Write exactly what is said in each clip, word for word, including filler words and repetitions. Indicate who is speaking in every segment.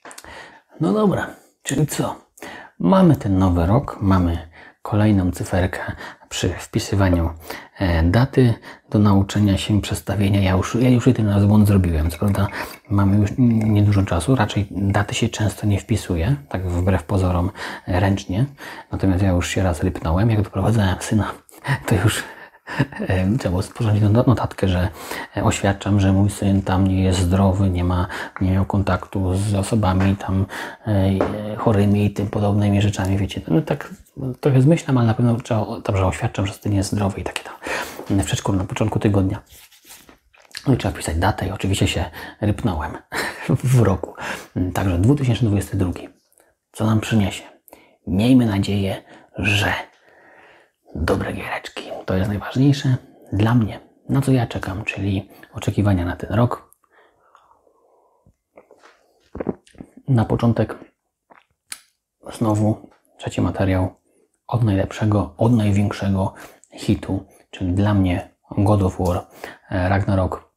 Speaker 1: No dobra, czyli co? Mamy ten nowy rok, mamy kolejną cyferkę przy wpisywaniu e, daty do nauczenia się przestawienia. Ja już, ja już jeden raz błąd zrobiłem, co prawda mamy już niedużo czasu, raczej daty się często nie wpisuje, tak wbrew pozorom e, ręcznie, natomiast ja już się raz rypnąłem, jak doprowadzałem syna, to już trzeba było sporządzić notatkę, że oświadczam, że mój syn tam nie jest zdrowy, nie ma, nie miał kontaktu z osobami tam chorymi i tym podobnymi rzeczami, wiecie, no tak trochę zmyślam, ale na pewno trzeba, tam, że oświadczam, że syn jest zdrowy i takie tam w przedszkolu na początku tygodnia. No i trzeba wpisać datę i oczywiście się rypnąłem w roku. Także dwa tysiące dwudziesty drugi. Co nam przyniesie? Miejmy nadzieję, że dobre giereczki. To jest najważniejsze dla mnie. Na co ja czekam, czyli oczekiwania na ten rok. Na początek znowu trzeci materiał od najlepszego, od największego hitu, czyli dla mnie God of War Ragnarok.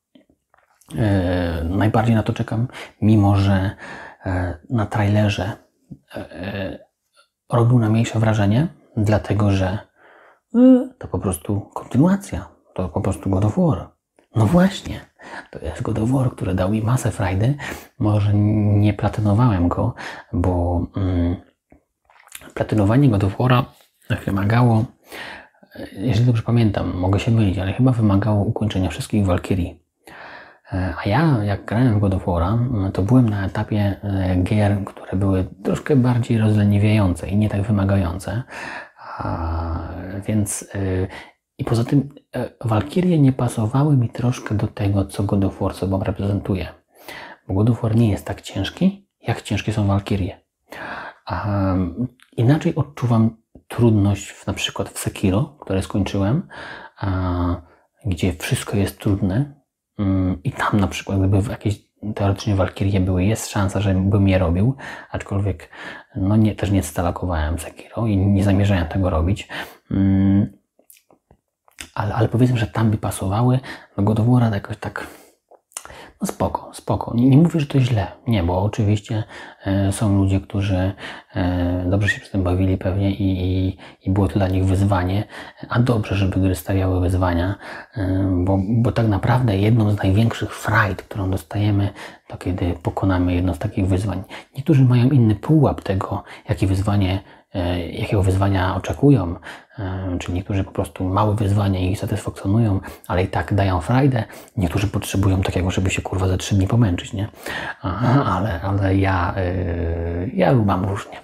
Speaker 1: E, najbardziej na to czekam, mimo że e, na trailerze e, robił na mniejsze wrażenie, dlatego że to po prostu kontynuacja, to po prostu God of War. No właśnie, to jest God of War, który dał mi masę frajdy. Może nie platynowałem go, bo mm, platynowanie God of War'a wymagało, jeżeli dobrze pamiętam, mogę się mylić, ale chyba wymagało ukończenia wszystkich Walkirii. A ja, jak grałem w God of War'a, to byłem na etapie gier, które były troszkę bardziej rozleniwiające i nie tak wymagające. A, więc yy, i poza tym yy, Walkirie nie pasowały mi troszkę do tego, co God of War sobą reprezentuje. Bo God of War nie jest tak ciężki, jak ciężkie są Walkirie. A, inaczej odczuwam trudność w, na przykład w Sekiro, które skończyłem, a, gdzie wszystko jest trudne yy, i tam na przykład gdyby w jakieś teoretycznie Walkirie były, jest szansa, że bym je robił, aczkolwiek no nie, też nie stalakowałem Sekiro i nie zamierzałem tego robić. Hmm. Ale, ale powiedzmy, że tam by pasowały do God of War'a jakoś tak no spoko, spoko. Nie, nie mówię, że to źle, nie, bo oczywiście e, są ludzie, którzy e, dobrze się przy tym bawili pewnie i, i, i było to dla nich wyzwanie, a dobrze, żeby gry stawiały wyzwania, e, bo, bo tak naprawdę jedną z największych frajd, którą dostajemy, to kiedy pokonamy jedno z takich wyzwań. Niektórzy mają inny pułap tego, jakie wyzwanie jakiego wyzwania oczekują, czyli niektórzy po prostu małe wyzwania ich satysfakcjonują, ale i tak dają frajdę, niektórzy potrzebują takiego, żeby się kurwa za trzy dni pomęczyć, nie? Ale, ale ja, ja mam różnie.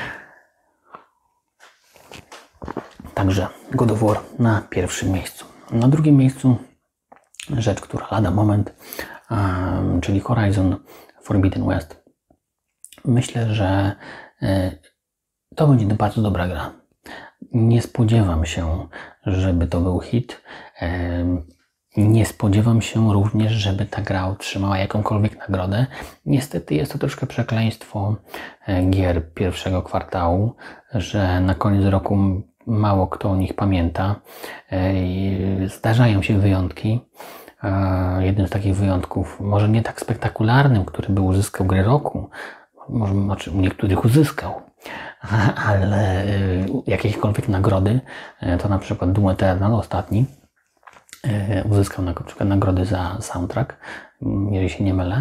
Speaker 1: Także God of War na pierwszym miejscu. Na drugim miejscu rzecz, która lada moment, czyli Horizon Forbidden West. Myślę, że to będzie bardzo dobra gra. Nie spodziewam się, żeby to był hit. Nie spodziewam się również, żeby ta gra otrzymała jakąkolwiek nagrodę. Niestety jest to troszkę przekleństwo gier pierwszego kwartału, że na koniec roku mało kto o nich pamięta. Zdarzają się wyjątki. Jeden z takich wyjątków, może nie tak spektakularnym, który by uzyskał grę roku, może znaczy u niektórych uzyskał, ale jakiekolwiek nagrody, to na przykład Doom Eternal ostatni uzyskał na przykład nagrody za soundtrack, jeżeli się nie mylę.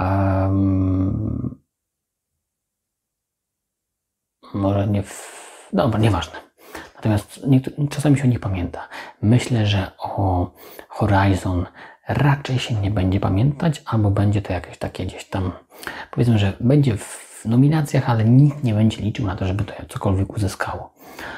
Speaker 1: Um, może nie w... Dobra, nieważne. Natomiast czasami się o nich pamięta. Myślę, że o Horizon raczej się nie będzie pamiętać, albo będzie to jakieś takie gdzieś tam, powiedzmy, że będzie w nominacjach, ale nikt nie będzie liczył na to, żeby to cokolwiek uzyskało.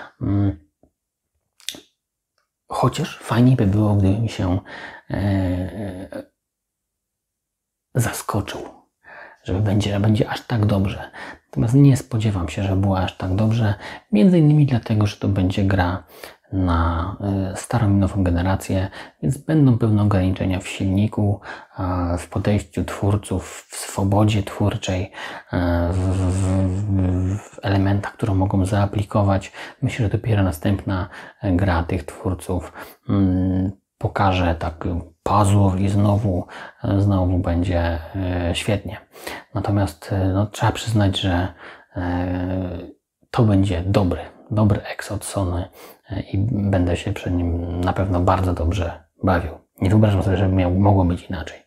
Speaker 1: Chociaż fajnie by było, gdyby mi się e, zaskoczył, żeby będzie, że będzie aż tak dobrze. Natomiast nie spodziewam się, że było aż tak dobrze, między innymi dlatego, że to będzie gra na starą i nową generację, więc będą pewne ograniczenia w silniku, w podejściu twórców, w swobodzie twórczej, w, w, w elementach, które mogą zaaplikować. Myślę, że dopiero następna gra tych twórców pokaże tak pazur i znowu, znowu będzie świetnie. Natomiast no, trzeba przyznać, że to będzie dobry, dobry X od Sony i będę się przy nim na pewno bardzo dobrze bawił. Nie wyobrażam sobie, żeby miał, mogło być inaczej.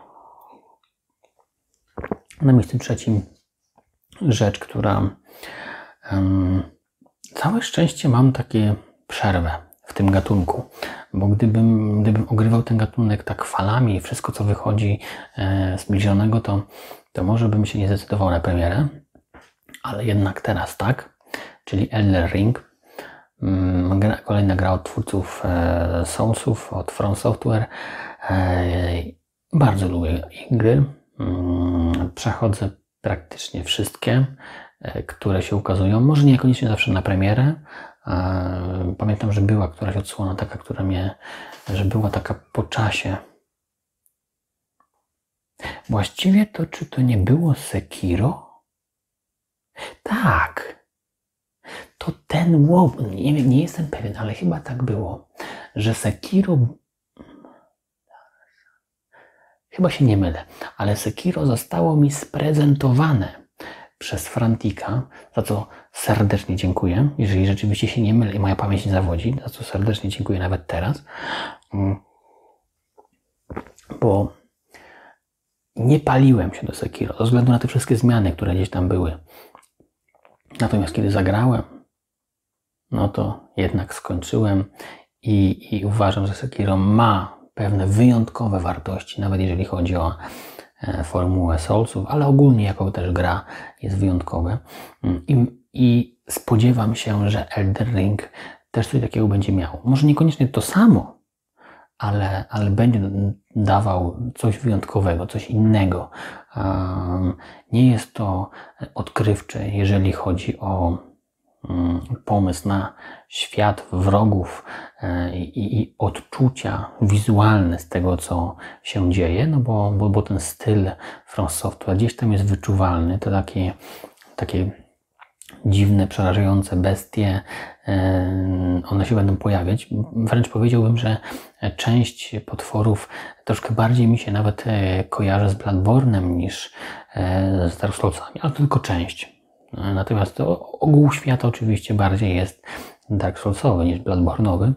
Speaker 1: Na miejscu trzecim rzecz, która um, całe szczęście mam takie przerwę w tym gatunku, bo gdybym, gdybym ogrywał ten gatunek tak falami i wszystko co wychodzi e, zbliżonego, to, to może bym się nie zdecydował na premierę, ale jednak teraz tak, czyli Elden Ring. Mm, gra, kolejna gra od twórców e, Soulsów, od From Software. E, bardzo lubię ich gry. Mm, przechodzę praktycznie wszystkie, e, które się ukazują. Może niekoniecznie zawsze na premierę. E, pamiętam, że była któraś odsłona taka, która mnie, że była taka po czasie. Właściwie to, czy to nie było Sekiro? Tak. To ten łop, nie wiem, nie jestem pewien, ale chyba tak było, że Sekiro, chyba się nie mylę, ale Sekiro zostało mi sprezentowane przez Frantika, za co serdecznie dziękuję, jeżeli rzeczywiście się nie mylę i moja pamięć nie zawodzi, za co serdecznie dziękuję nawet teraz, bo nie paliłem się do Sekiro, ze względu na te wszystkie zmiany, które gdzieś tam były. Natomiast kiedy zagrałem, no to jednak skończyłem i, i uważam, że Sekiro ma pewne wyjątkowe wartości, nawet jeżeli chodzi o e, formułę Soulsów, ale ogólnie jako też gra jest wyjątkowe. I, i spodziewam się, że Elden Ring też coś takiego będzie miał. Może niekoniecznie to samo, ale, ale będzie dawał coś wyjątkowego, coś innego. Um, nie jest to odkrywcze, jeżeli chodzi o um, pomysł na świat wrogów e, i, i odczucia wizualne z tego, co się dzieje, no bo, bo, bo ten styl From Software gdzieś tam jest wyczuwalny, to takie, takie dziwne, przerażające bestie, one się będą pojawiać. Wręcz powiedziałbym, że część potworów troszkę bardziej mi się nawet kojarzy z Bloodborne'em niż z Dark Soulsami, ale to tylko część. Natomiast ogół świata oczywiście bardziej jest Dark Soulsowy niż Bloodborne'owy.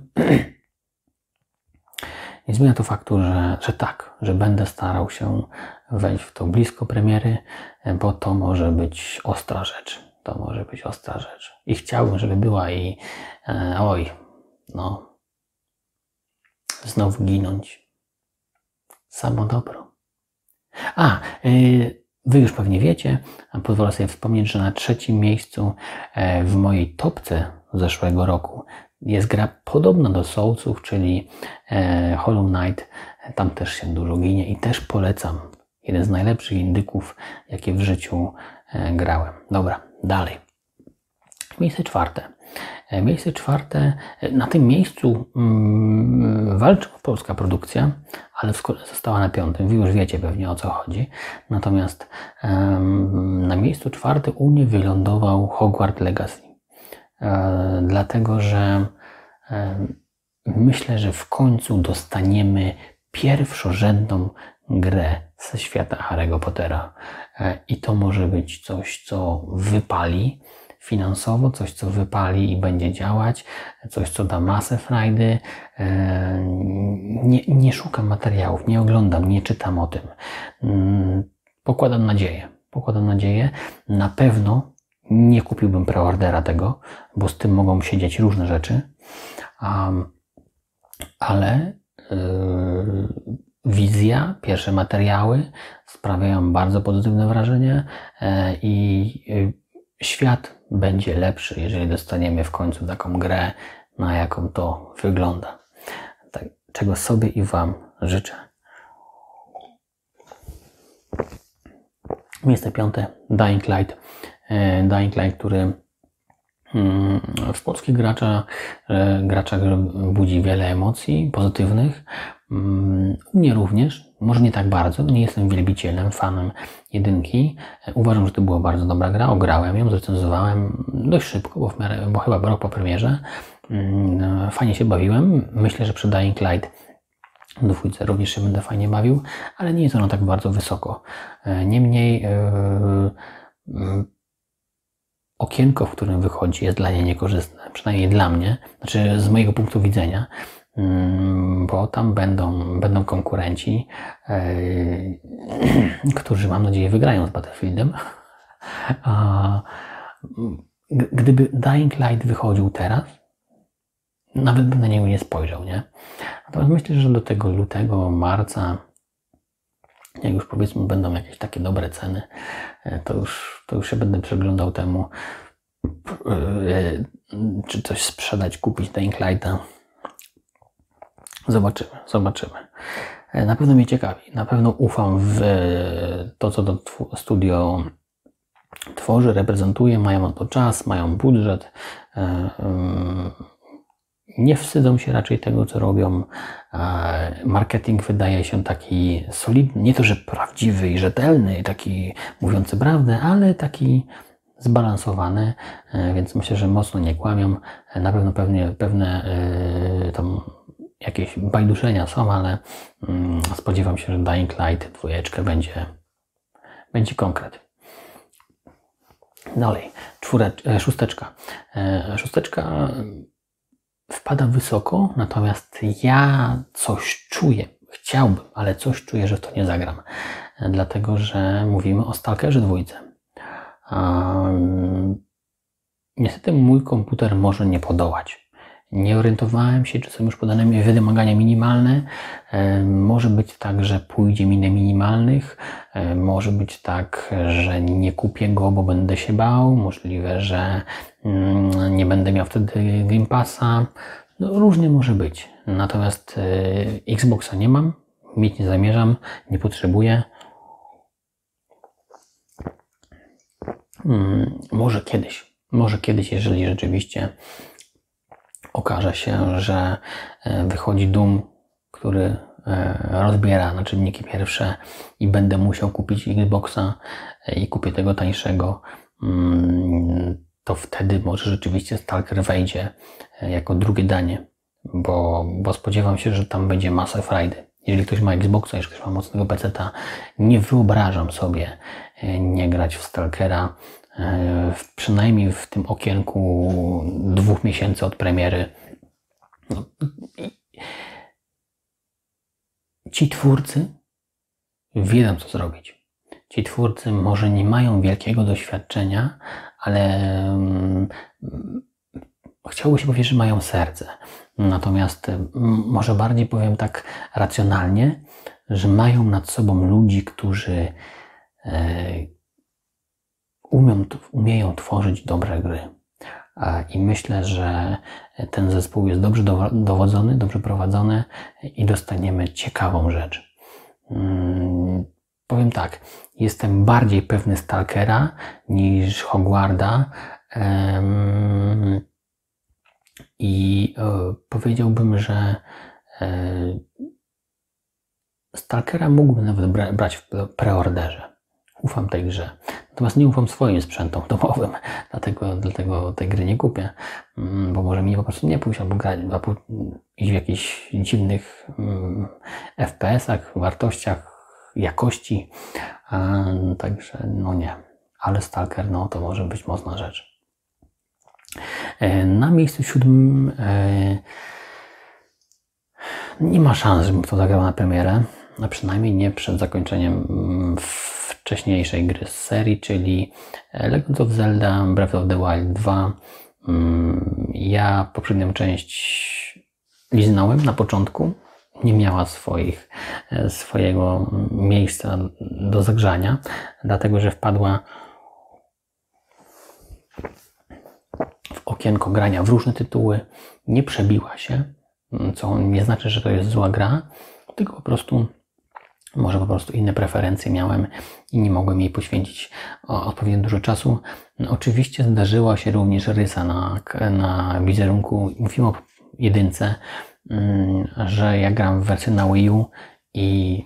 Speaker 1: Nie zmienia to faktu, że, że tak, że będę starał się wejść w to blisko premiery, bo to może być ostra rzecz. To może być ostra rzecz. I chciałbym, żeby była i e, oj, no, znowu ginąć. Samo dobro. A, yy, wy już pewnie wiecie, a pozwolę sobie wspomnieć, że na trzecim miejscu e, w mojej topce zeszłego roku jest gra podobna do Soulsów, czyli e, Hollow Knight. Tam też się dużo ginie i też polecam. Jeden z najlepszych indyków, jakie w życiu e, grałem. Dobra, dalej. Miejsce czwarte. E, miejsce czwarte. E, na tym miejscu mm, walczy polska produkcja, ale została na piątym. Wy już wiecie pewnie, o co chodzi. Natomiast em, na miejscu czwartym u mnie wylądował Hogwarts Legacy. E, dlatego, że e, myślę, że w końcu dostaniemy pierwszorzędną grę ze świata Harry'ego Pottera. E, I to może być coś, co wypali finansowo, coś, co wypali i będzie działać, coś, co da masę frajdy. E, nie, nie szukam materiałów, nie oglądam, nie czytam o tym. Mm, pokładam nadzieję. Pokładam nadzieję. Na pewno nie kupiłbym preordera tego, bo z tym mogą się dziać różne rzeczy. Um, ale yy, wizja, pierwsze materiały sprawiają bardzo pozytywne wrażenie yy, i yy, świat będzie lepszy, jeżeli dostaniemy w końcu taką grę, na jaką to wygląda. Tak, czego sobie i Wam życzę. Miejsce piąte, Dying Light. Dying Light, który w polskich graczach, graczach budzi wiele emocji pozytywnych. U mnie również, może nie tak bardzo, nie jestem wielbicielem, fanem jedynki. Uważam, że to była bardzo dobra gra, ograłem ją, zrecenzowałem dość szybko, bo, w miarę, bo chyba rok po premierze. Fajnie się bawiłem. Myślę, że przy Dying Light W dwójce również się będę fajnie bawił, ale nie jest ono tak bardzo wysoko. Niemniej yy, yy, okienko, w którym wychodzi, jest dla niej niekorzystne, przynajmniej dla mnie, znaczy z mojego punktu widzenia, yy, bo tam będą, będą konkurenci, yy, którzy mam nadzieję wygrają z Battlefieldem. A gdyby Dying Light wychodził teraz, nawet bym na niego nie spojrzał, nie? Natomiast myślę, że do tego lutego, marca, jak już powiedzmy będą jakieś takie dobre ceny, to już, to już się będę przyglądał temu, czy coś sprzedać, kupić Dying Lighta. Zobaczymy, zobaczymy. Na pewno mnie ciekawi, na pewno ufam w to, co to studio tworzy, reprezentuje, mają na to czas, mają budżet, nie wstydzą się raczej tego, co robią. Marketing wydaje się taki solidny, nie to, że prawdziwy i rzetelny, taki mówiący prawdę, ale taki zbalansowany, więc myślę, że mocno nie kłamią. Na pewno pewnie, pewne tam jakieś bajduszenia są, ale spodziewam się, że Dying Light dwójeczkę będzie, będzie konkret. Dalej, czwórecz, szósteczka. Szósteczka wpada wysoko, natomiast ja coś czuję, chciałbym, ale coś czuję, że w to nie zagram. Dlatego, że mówimy o Stalkerze dwójce. Um, niestety mój komputer może nie podołać. Nie orientowałem się, czy są już podane wymagania minimalne. E, może być tak, że pójdzie mi na minimalnych. E, może być tak, że nie kupię go, bo będę się bał. Możliwe, że mm, nie będę miał wtedy Game Passa. No, różnie może być. Natomiast e, Xboxa nie mam. Mieć nie zamierzam. Nie potrzebuję. Hmm, może kiedyś. Może kiedyś, jeżeli rzeczywiście okaże się, że wychodzi Doom, który rozbiera na czynniki pierwsze i będę musiał kupić Xboxa i kupię tego tańszego, to wtedy może rzeczywiście Stalker wejdzie jako drugie danie, bo, bo spodziewam się, że tam będzie masa frajdy. Jeżeli ktoś ma Xboxa, jeżeli ktoś ma mocnego peceta, nie wyobrażam sobie nie grać w Stalkera, przynajmniej w tym okienku dwóch miesięcy od premiery. No, ci twórcy wiedzą, co zrobić. Ci twórcy może nie mają wielkiego doświadczenia, ale um, chciałoby się powiedzieć, że mają serce. Natomiast um, może bardziej powiem tak racjonalnie, że mają nad sobą ludzi, którzy e, Umią, umieją tworzyć dobre gry. I myślę, że ten zespół jest dobrze dowodzony, dobrze prowadzony i dostaniemy ciekawą rzecz. Hmm, powiem tak, jestem bardziej pewny Stalkera niż Hogwarda um, i e, powiedziałbym, że e, Stalkera mógłbym nawet bra brać w preorderze. Ufam tej grze. Natomiast nie ufam swoim sprzętom domowym, dlatego, dlatego tej gry nie kupię, bo może mi po prostu nie pójść, albo grać, albo iść w jakichś dziwnych F P S-ach, wartościach, jakości. Także no nie. Ale Stalker, no to może być mocna rzecz. Na miejscu siódmym nie ma szans, żebym to zagrał na premierę, a przynajmniej nie przed zakończeniem wcześniejszej gry z serii, czyli Legend of Zelda Breath of the Wild dwa. Ja poprzednią część liznąłem na początku, nie miała swoich, swojego miejsca do zagrzania, dlatego że wpadła w okienko grania w różne tytuły, nie przebiła się, co nie znaczy, że to jest zła gra, tylko po prostu może po prostu inne preferencje miałem i nie mogłem jej poświęcić odpowiednio dużo czasu. Oczywiście zdarzyła się również rysa na, na wizerunku, mówimy o jedynce, że ja gram w wersję na Wii U i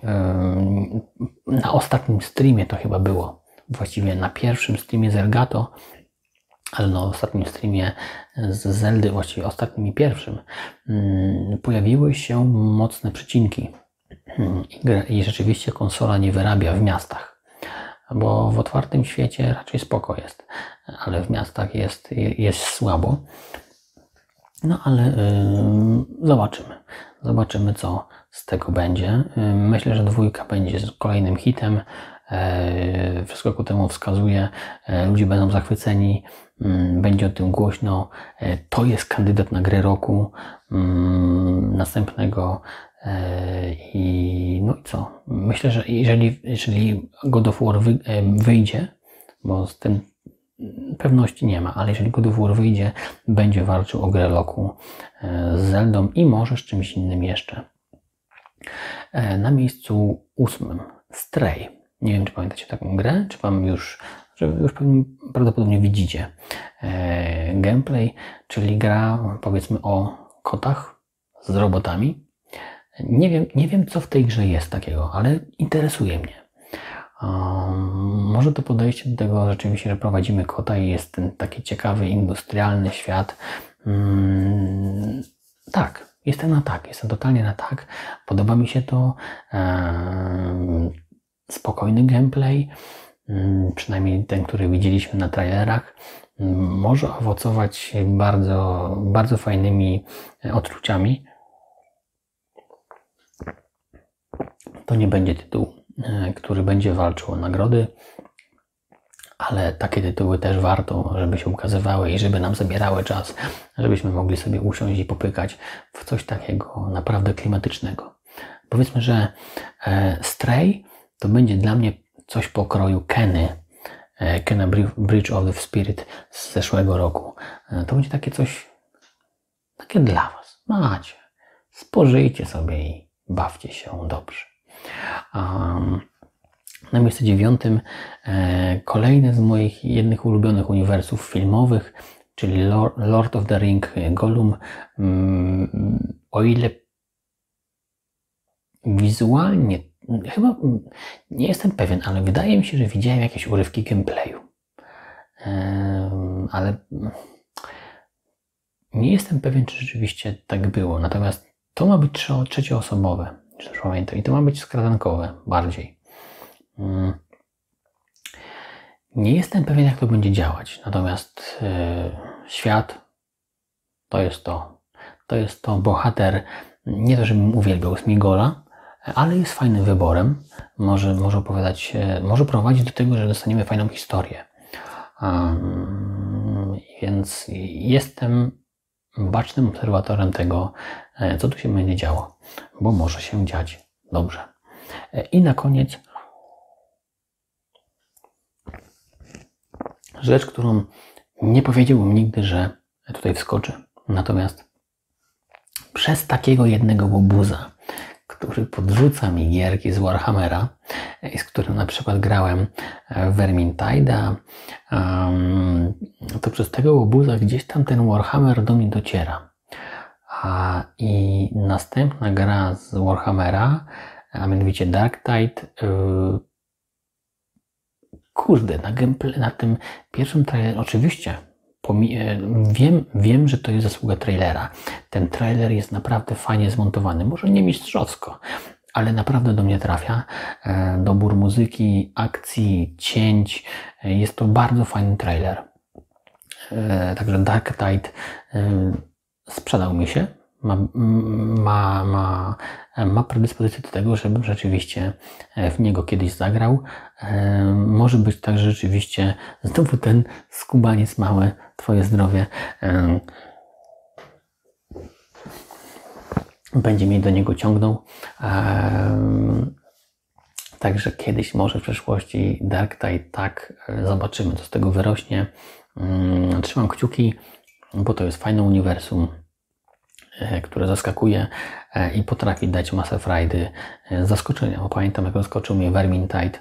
Speaker 1: na ostatnim streamie to chyba było, właściwie na pierwszym streamie z Elgato ale na ostatnim streamie z Zeldy, właściwie ostatnim i pierwszym, pojawiły się mocne przecinki i rzeczywiście konsola nie wyrabia w miastach, bo w otwartym świecie raczej spoko jest, ale w miastach jest, jest słabo. No ale yy, zobaczymy. Zobaczymy, co z tego będzie. Yy, myślę, że dwójka będzie kolejnym hitem. Yy, wszystko ku temu wskazuje. Yy, ludzie będą zachwyceni. Yy, będzie o tym głośno. Yy, to jest kandydat na grę roku yy, następnego. Yy, I no i co? Myślę, że jeżeli, jeżeli God of War wy, yy, wyjdzie, bo z tym pewności nie ma, ale jeżeli God of War wyjdzie, będzie walczył o grę roku z Zeldą i może z czymś innym jeszcze. Na miejscu ósmym Stray. Nie wiem, czy pamiętacie taką grę, czy wam już, że już prawdopodobnie widzicie gameplay, czyli gra, powiedzmy, o kotach z robotami. Nie wiem, nie wiem, co w tej grze jest takiego, ale interesuje mnie. Um, może to podejście do tego rzeczywiście, że prowadzimy kota i jest ten taki ciekawy, industrialny świat. Um, tak, jestem na tak, jestem totalnie na tak. Podoba mi się to. Um, spokojny gameplay, um, przynajmniej ten, który widzieliśmy na trailerach, um, może owocować bardzo, bardzo fajnymi odczuciami. To nie będzie tytuł, który będzie walczył o nagrody, ale takie tytuły też warto, żeby się ukazywały i żeby nam zabierały czas, żebyśmy mogli sobie usiąść i popykać w coś takiego naprawdę klimatycznego. Powiedzmy, że Stray to będzie dla mnie coś pokroju Kenny, Kena Bridge of the Spirit z zeszłego roku. To będzie takie coś, takie dla was. Macie, spożyjcie sobie i bawcie się dobrze. Um, na miejscu dziewiątym e, kolejny z moich jednych ulubionych uniwersów filmowych, czyli Lord of the Ring Gollum. Um, o ile wizualnie, chyba nie jestem pewien, ale wydaje mi się, że widziałem jakieś urywki gameplayu. Um, ale nie jestem pewien, czy rzeczywiście tak było. Natomiast to ma być trzecioosobowe. I to ma być skradankowe bardziej. Nie jestem pewien, jak to będzie działać. Natomiast yy, świat to jest to. To jest to bohater, nie to, żebym uwielbiał Sméagola, ale jest fajnym wyborem. Może, może opowiadać, może prowadzić do tego, że dostaniemy fajną historię. Um, więc jestem bacznym obserwatorem tego, co tu się będzie działo, bo może się dziać dobrze. I na koniec rzecz, którą nie powiedziałbym nigdy, że tutaj wskoczy. Natomiast przez takiego jednego łobuza, który podrzuca mi gierki z Warhammera, z którym na przykład grałem w Vermintide'a, to przez tego łobuza gdzieś tam ten Warhammer do mnie dociera. I następna gra z Warhammera, a mianowicie Darktide, kurde, na, gameplay, na tym pierwszym trailerze, oczywiście wiem, wiem, że to jest zasługa trailera. Ten trailer jest naprawdę fajnie zmontowany, może nie mistrzowsko, ale naprawdę do mnie trafia. Dobór muzyki, akcji, cięć, jest to bardzo fajny trailer. Także Darktide sprzedał mi się, ma, ma, ma, ma predyspozycję do tego, żebym rzeczywiście w niego kiedyś zagrał. Może być tak, że rzeczywiście znowu ten skubaniec mały, twoje zdrowie, będzie mnie do niego ciągnął. Także kiedyś może w przyszłości Darktide, tak, zobaczymy, co z tego wyrośnie. Trzymam kciuki, bo to jest fajne uniwersum, które zaskakuje i potrafi dać masę frajdy, zaskoczenia. Bo pamiętam, jak zaskoczył mnie Vermintide.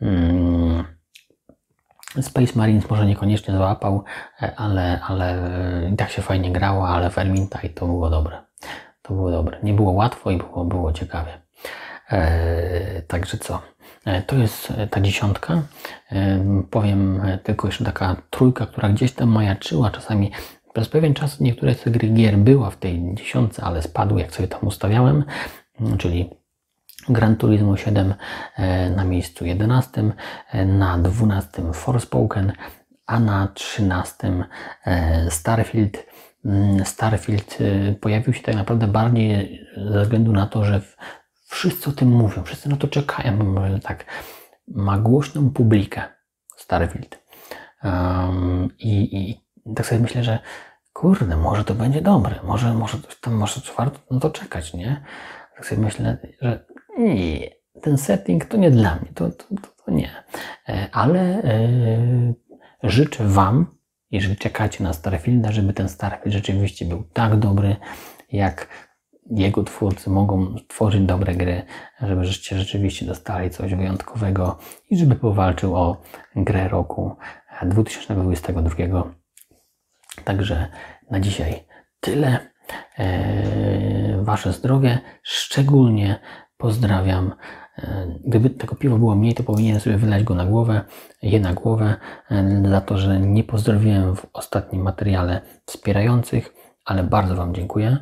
Speaker 1: Space Marines może niekoniecznie załapał, ale, ale i tak się fajnie grało, ale Vermintide to było dobre. To było dobre. Nie było łatwo i było, było ciekawie. Eee, także co? To jest ta dziesiątka. Powiem tylko jeszcze taka trójka, która gdzieś tam majaczyła. Czasami przez pewien czas niektóre z tych gier była w tej dziesiątce, ale spadły, jak sobie tam ustawiałem, czyli Gran Turismo siedem na miejscu jedenastym, na dwunastym Forspoken, a na trzynastym Starfield. Starfield pojawił się tak naprawdę bardziej ze względu na to, że wszyscy o tym mówią, wszyscy na to czekają. Tak, ma głośną publikę Starfield. Um, i, I tak sobie myślę, że kurde, może to będzie dobre, może, może tam może warto na to czekać, nie? Tak sobie myślę, że nie, ten setting to nie dla mnie, to, to, to, to nie. Ale yy, życzę Wam, jeżeli czekacie na Starfielda, żeby ten Starfield rzeczywiście był tak dobry, jak jego twórcy mogą tworzyć dobre gry, żebyście rzeczywiście dostali coś wyjątkowego i żeby powalczył o grę roku dwa tysiące dwudziestego drugiego. Także na dzisiaj tyle. Wasze zdrowie. Szczególnie pozdrawiam. Gdyby tego piwa było mniej, to powinienem sobie wylać go na głowę, je na głowę, za to, że nie pozdrowiłem w ostatnim materiale wspierających, ale bardzo Wam dziękuję,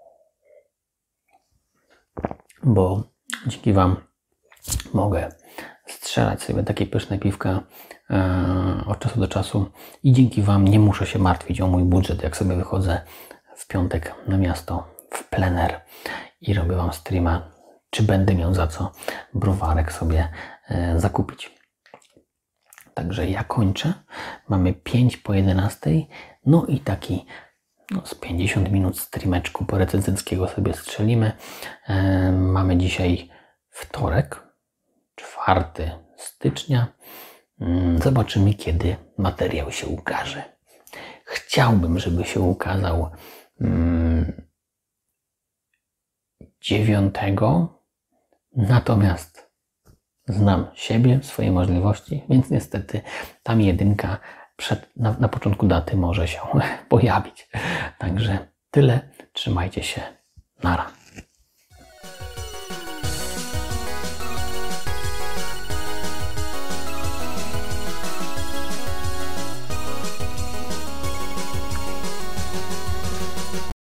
Speaker 1: bo dzięki Wam mogę strzelać sobie takie pyszne piwka od czasu do czasu i dzięki Wam nie muszę się martwić o mój budżet, jak sobie wychodzę w piątek na miasto w plener i robię Wam streama, czy będę miał za co browarek sobie zakupić. Także ja kończę. Mamy pięć po jedenastej, no i taki no, z pięćdziesiąt minut streameczku po recenzenckiego sobie strzelimy. Mamy dzisiaj wtorek, czwartego stycznia. Zobaczymy, kiedy materiał się ukaże. Chciałbym, żeby się ukazał dziewiątego, natomiast znam siebie, swoje możliwości, więc niestety tam jedynka przed, na, na początku daty może się pojawić. Także tyle. Trzymajcie się. Nara.